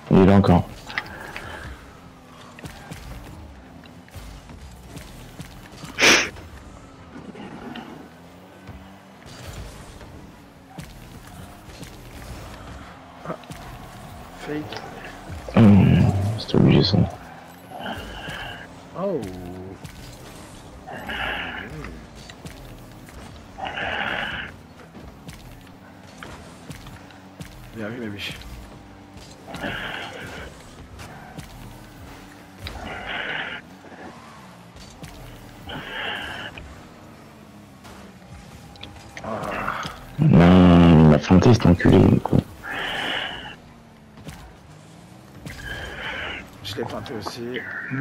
Il est là encore. Fake. C'est obligé ça. Oh. Bien vu, ma biche. Non, il m'a feinté cet enculé du coup. Je l'ai feinté aussi.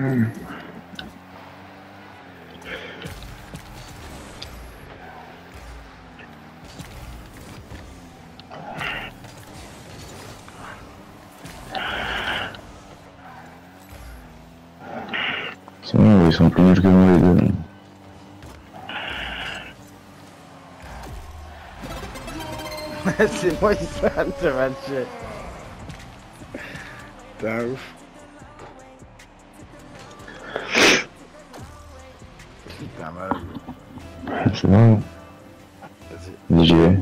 C'est bon, ils sont plus nuls que moi les deux. C'est moi qui sale ce match. T'es ouf. Putain, mal. C'est bon. Vas-y. DG.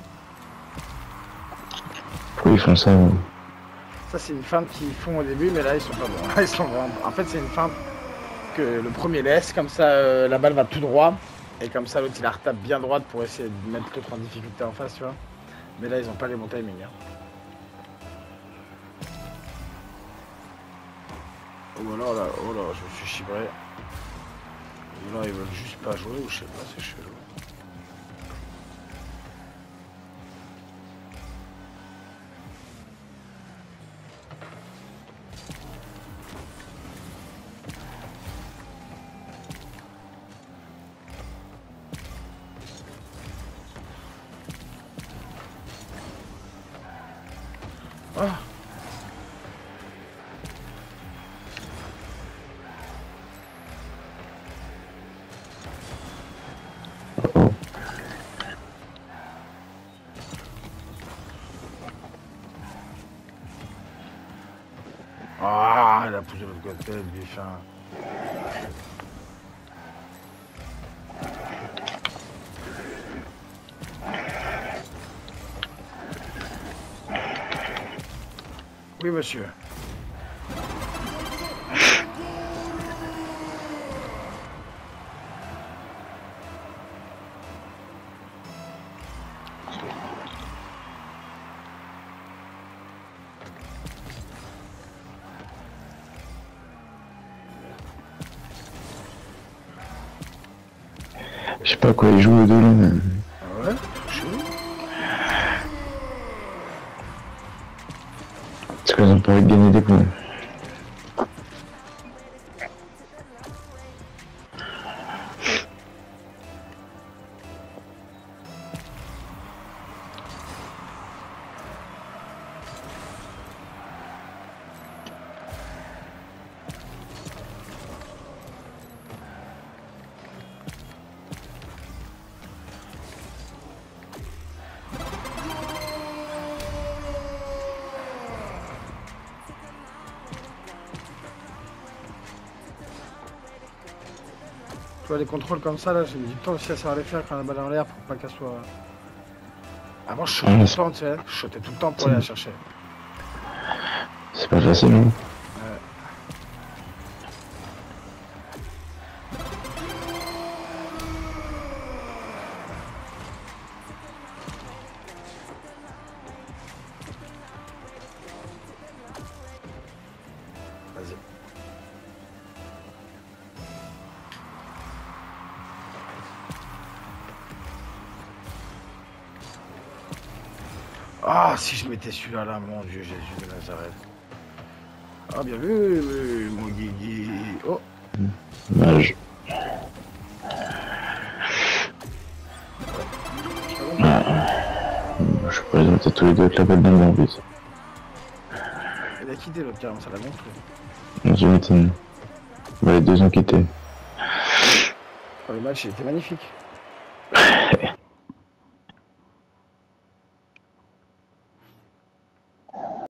Pourquoi ils font ça? Ça, c'est une feinte qu'ils font au début, mais là, ils sont pas bons. Là, ils sont vraiment... En fait, c'est une feinte que le premier laisse, comme ça, la balle va tout droit. Et comme ça, l'autre, il la retape bien droite pour essayer de mettre l'autre en difficulté en face, tu vois. Mais là, ils ont pas les bons timings. Hein. Oh là, je me suis chibré. Ou là, ils veulent juste pas jouer, ou je sais pas, c'est chelou. Ah. Ah, il a poussé de l'autre côté, le bifin. Oui, monsieur. Je sais pas quoi ils jouent aux deux là, mais... Ah ouais, chelou. Parce qu'ils ont pas envie de gagner des points. Tu vois, les contrôles comme ça, là, j'ai mis du temps aussi à savoir les faire quand la balle est en l'air pour pas qu'elle soit... Avant, je shotais tout le temps, tu sais. Je shotais tout le temps pour aller la chercher. C'est pas facile, hein. Ouais. Vas-y. Ah, si je mettais celui-là, là, mon Dieu, Jésus de Nazareth. Ah, bien vu, mon Guigui. Oh. Dommage. Je sais pas, ils ont peut-être tous les deux avec la balle dans le en plus. Il a quitté l'autre carrément, ça l'a gonflé. Non, je m'étonne. Bah, les deux ont quitté. Oh, le match, il était magnifique.